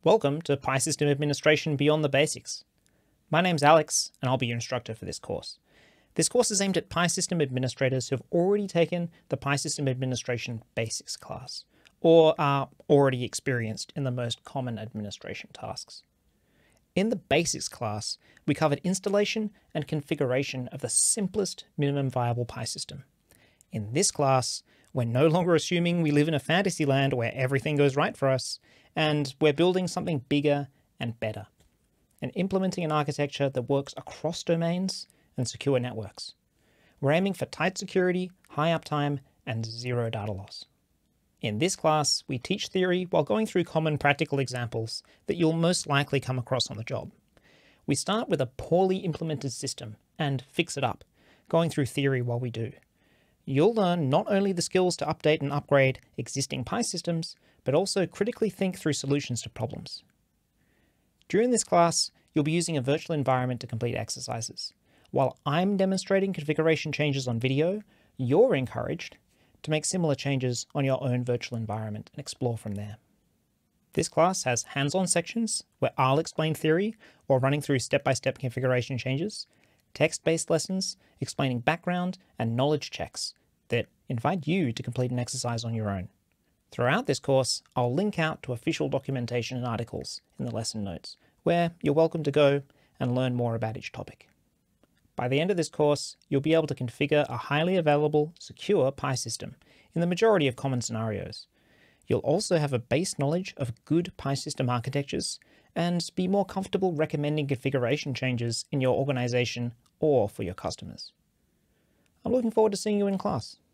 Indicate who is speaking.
Speaker 1: Welcome to Pi System Administration Beyond the Basics. My name's Alex, and I'll be your instructor for this course. This course is aimed at Pi System administrators who have already taken the Pi System Administration Basics class, or are already experienced in the most common administration tasks. In the Basics class, we covered installation and configuration of the simplest minimum viable Pi system. In this class, we're no longer assuming we live in a fantasy land where everything goes right for us, and we're building something bigger and better, and implementing an architecture that works across domains and secure networks. We're aiming for tight security, high uptime, and zero data loss. In this class, we teach theory while going through common practical examples that you'll most likely come across on the job. We start with a poorly implemented system and fix it up, going through theory while we do. You'll learn not only the skills to update and upgrade existing Pi systems, but also critically think through solutions to problems. During this class, you'll be using a virtual environment to complete exercises. While I'm demonstrating configuration changes on video, you're encouraged to make similar changes on your own virtual environment and explore from there. This class has hands-on sections where I'll explain theory while running through step-by-step configuration changes, text-based lessons explaining background and knowledge checks that invite you to complete an exercise on your own. Throughout this course, I'll link out to official documentation and articles in the lesson notes, where you're welcome to go and learn more about each topic. By the end of this course, you'll be able to configure a highly available, secure Pi system in the majority of common scenarios. You'll also have a base knowledge of good Pi system architectures and be more comfortable recommending configuration changes in your organization or for your customers. I'm looking forward to seeing you in class.